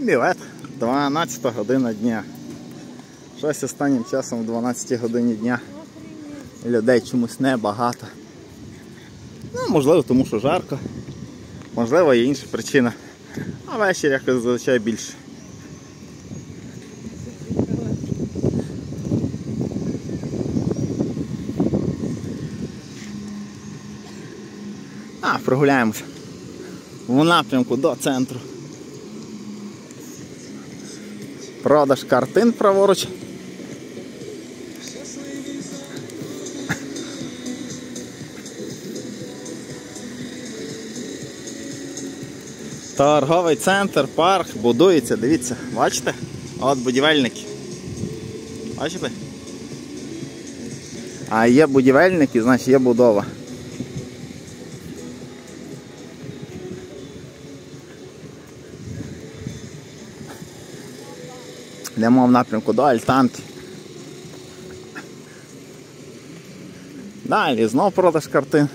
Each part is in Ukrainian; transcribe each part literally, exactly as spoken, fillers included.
Білет, дванадцята година дня. Щось останнім часом в дванадцятій годині дня людей чомусь небагато. Ну, можливо, тому що жарко, можливо, є інша причина. А ввечері якось зазвичай більше. А, прогуляємося в напрямку до центру. Продаж картин праворуч. Торговий центр, парк будується, дивіться, бачите? От будівельники. Бачите? А є будівельники, значить є будова. Йдемо в напрямку до Альтанки. Далі знов продаж картин.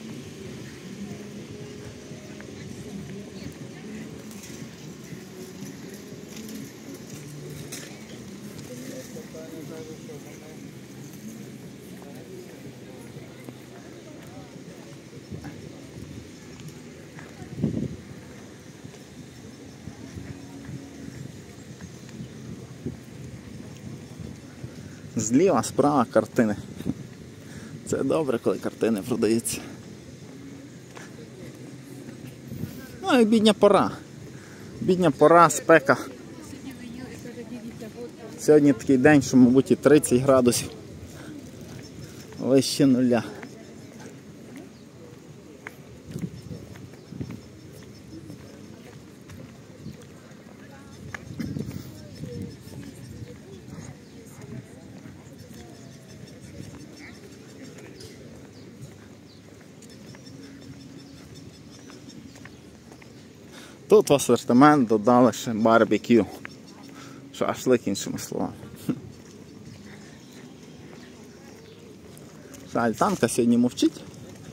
Зліва, справа картини. Це добре, коли картини продаються. Ну і бідня пора. Бідня пора, спека. Сьогодні такий день, що, мабуть, і тридцять градусів. Вище нуля. Тут в асортимент додали ще барбекю. Шашлик, іншими словами. Альтанка сьогодні мовчить.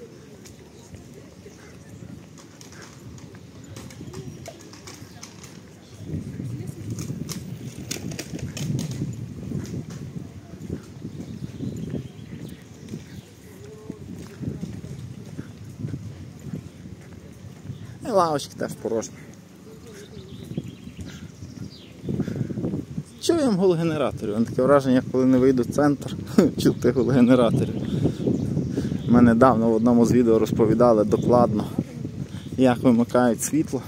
І лавочки теж порожні. Чуємо гул генераторів. Воно таке враження, коли не вийду в центр, чути гул генераторів. Ми недавно в одному з відео розповідали докладно, як вимикають світло.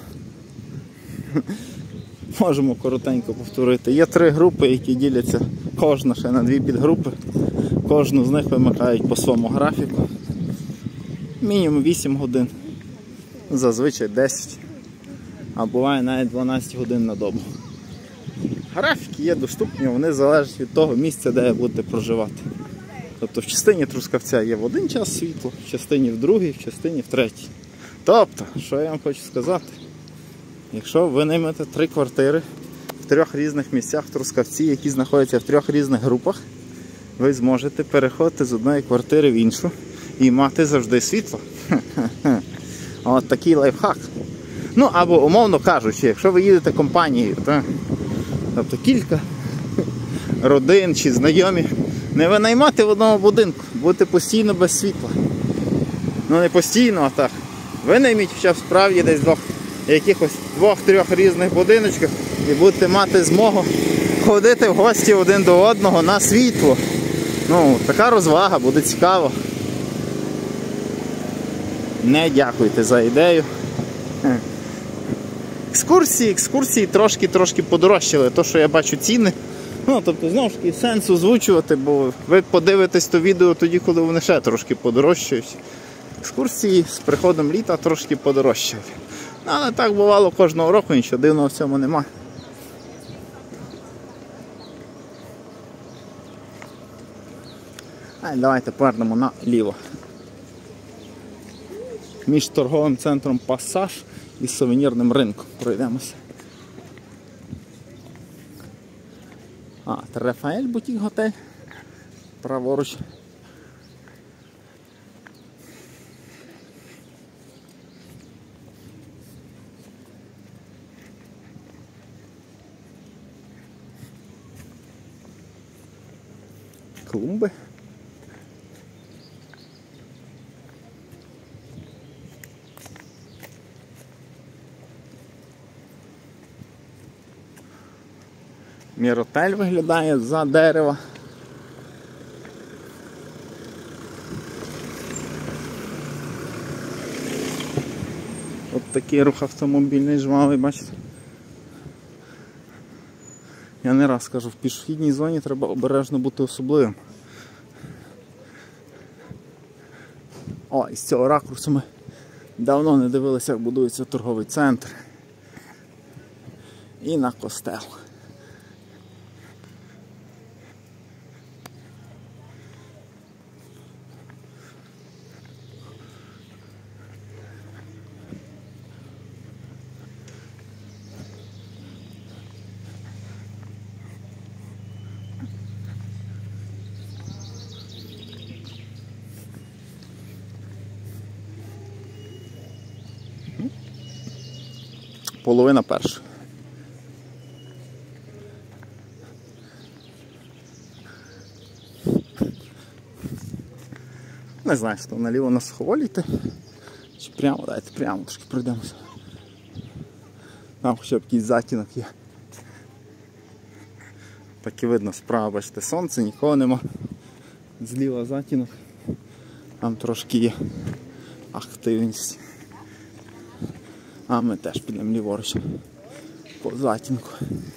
Можемо коротенько повторити. Є три групи, які діляться кожна ще на дві підгрупи. Кожну з них вимикають по своєму графіку. Мінімум вісім годин. Зазвичай десять. А буває навіть дванадцять годин на добу. Графіки є доступні, вони залежать від того місця, де ви будете проживати. Тобто в частині Трускавця є в один час світло, в частині в другий, в частині в третій. Тобто, що я вам хочу сказати, якщо ви наймете три квартири в трьох різних місцях в Трускавці, які знаходяться в трьох різних групах, ви зможете переходити з одної квартири в іншу і мати завжди світло. От такий лайфхак. Ну, або, умовно кажучи, якщо ви їдете компанією, то, тобто кілька родин чи знайомі, не винаймати в одному будинку, будете постійно без світла. Ну не постійно, а так. Винайміть хоча б справді десь в якихось двох-трьох різних будиночках і будете мати змогу ходити в гості один до одного на світло. Ну, така розвага, буде цікаво. Не дякуйте за ідею. Екскурсії, екскурсії трошки-трошки подорожчали, то що я бачу ціни. Ну, тобто, знову ж таки, сенс озвучувати, бо ви подивитесь то відео тоді, коли вони ще трошки подорожчають. Екскурсії з приходом літа трошки подорожчають. Але так бувало кожного року, нічого дивного в цьому нема. А давайте повернемо наліво. Між торговим центром Пасаж і сувенірним ринком пройдемося. А, Рафаель бутік готель. Праворуч. клумби. Міротель виглядає з-за дерева. От такий рух автомобільний жвавий, бачите? Я не раз кажу, в пішохідній зоні треба обережно бути особливим. О, і з цього ракурсу ми давно не дивилися, як будується торговий центр. І на костел. Половина перша. Не знаю, що наліво на Суховолі йти, чи прямо, дайте прямо трошки пройдемося. Там хоча б якийсь затінок є. Так і видно справа, бачите, сонце, нікого нема. Зліва затінок. Там трошки є активність. А ми теж підемо ліворуч по затінку.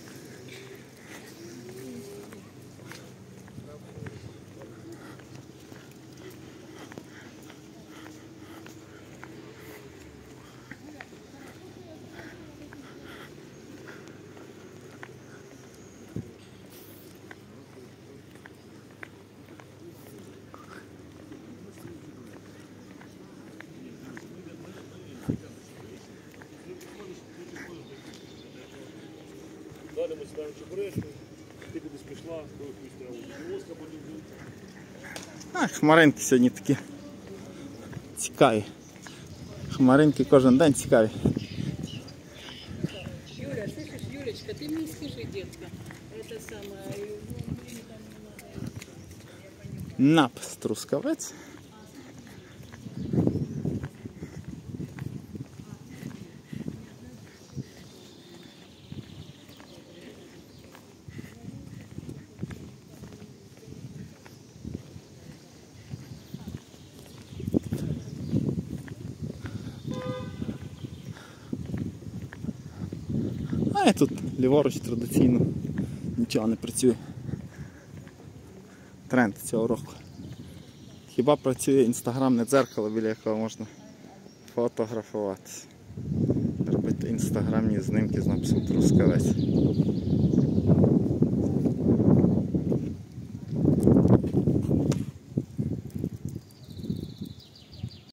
Далі ми сідаємо чебуреки, ти кудись пішла, коли якусь траву воска подивити. А, хмаринки сьогодні такі цікаві. Хмаринки кожен день цікаві. Юля, слышишь, Юлечка, ты мне скажи, детка, это самое, ну, мне там не надо. Напис Трускавець. А і тут ліворуч традиційно нічого не працює. Тренд цього року. Хіба працює інстаграмне дзеркало, біля якого можна фотографуватися. Робити інстаграмні знімки з написом Трускавець.